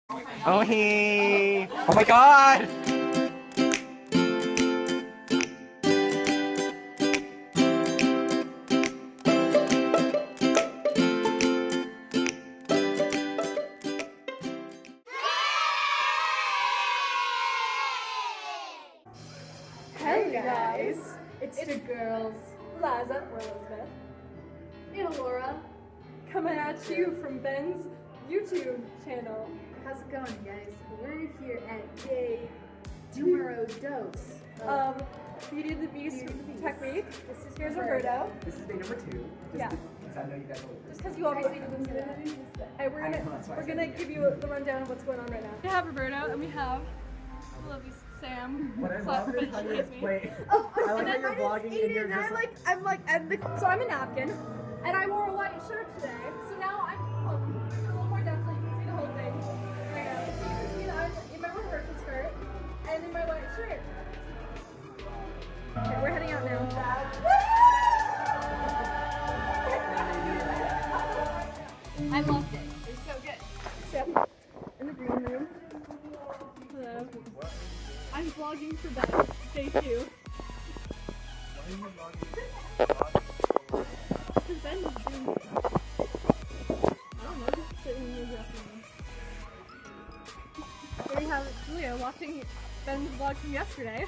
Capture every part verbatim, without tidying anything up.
Oh, he. Oh my god! Hey guys, it's, it's the girls, Liza, or Elizabeth, and Laura, coming at you from Ben's YouTube channel. How's it going, guys? We're here at day numero dos Um, Beauty and the Beast Tech Week. This is Here's Roberto. Roberto. This is day number two. Just Yeah. Because I know you guys will. Just because you obviously didn't see it. Hey, we're I know, gonna that's why I we're said gonna it. give you the rundown of what's going on right now. We have Roberto and we have the lovely Sam. What I Slash love is how you're Professor Chase me. wait. Oh, I like and how then you're my name's vlogging and Aiden, you're and just I'm like. like, I'm like, I'm the. So I'm a napkin, and I wore a white shirt today. So now I'm look, a little more down so you can see the whole thing. Right now, so you can see that I'm in my rehearsal skirt and in my white shirt. Okay, we're heading out now. I loved it. It was so good. So, in the green room. Hello. I'm vlogging for Ben. Day two. Because Ben is doing stuff. I don't know, just sitting in the dressing room. There we have Julia watching Ben's vlog from yesterday.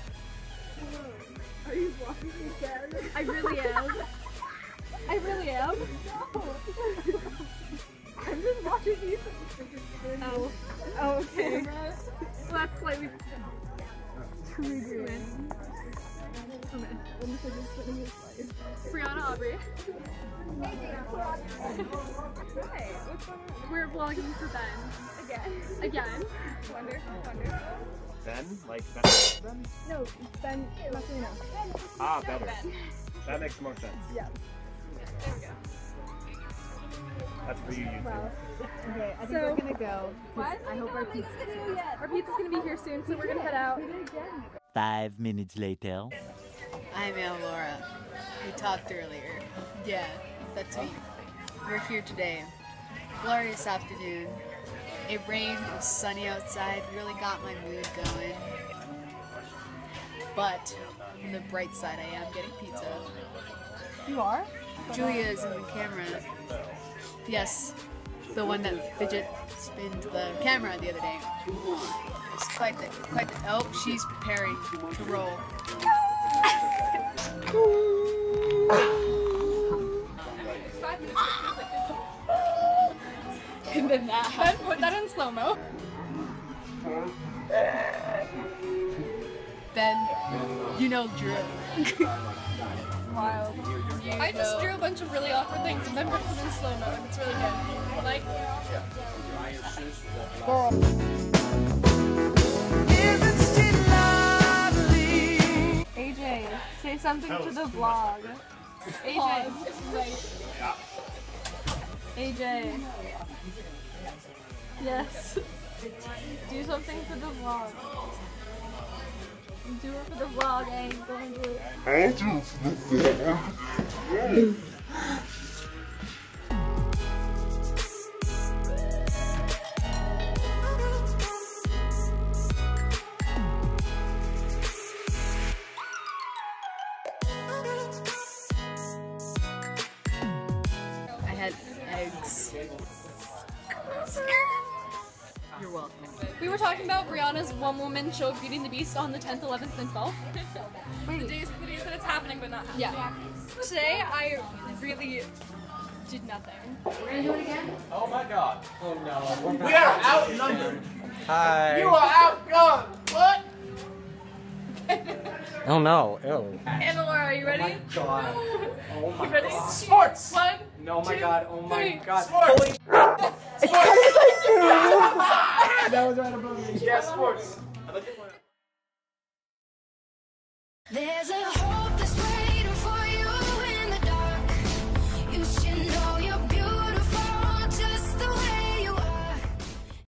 Are you vlogging again? I really am. I really am. I'm just watching you. Oh, oh okay. Well, that's slightly triggering. Okay, let me finish spinning his life. Brianna Aubrey. Hi, what's going on? We're vlogging for Ben. Again? Again. Wonder, wonder. Ben? Like Ben? Ben? No, Ben Marcelino. Ah, better. Ben. That makes more sense. Yeah. There we go. That's for you, YouTube. Wow. Okay, I think So- we're gonna go. 'Cause I hope our pizza's video yet. Our pizza's gonna be here soon, so we're gonna head out. Five minutes later. I'm Aunt Laura. We talked earlier. Yeah, that's me. We're here today. Glorious afternoon. It rained, it was sunny outside, really got my mood going. But on the bright side, I am getting pizza. You are? Julia is in the camera. Yes, the one that fidget spinned the camera the other day. It's quite the, quite the, oh, she's preparing to roll. And then that. Ben, put that in slow-mo. Ben, you know Drew. Wild. You I just know- drew a bunch of really awkward things and then put them in slow-mo and it's really good. Like, A J, say something to the vlog. A J. A J. Yes. Do something for the vlog. Do it for the vlog, I ain't gonna do it. I'll do it for the vlog. I had eggs. You're welcome. We were talking about Brianna's one-woman show Beauty and the Beast on the tenth, eleventh, and twelfth. Wait. The days, the days that it's happening, but not happening. Yeah. Today, I really did nothing. We're gonna do it again? Oh my god. Oh no. We are outnumbered. Hi. You are outgunned. What? Oh no. Ew. Anna Laura, are you ready? God. Oh my You ready? god. Sports. One, No, my two, god. Oh my three. god. Sports. That was right above me. Yeah, sports. I look at one.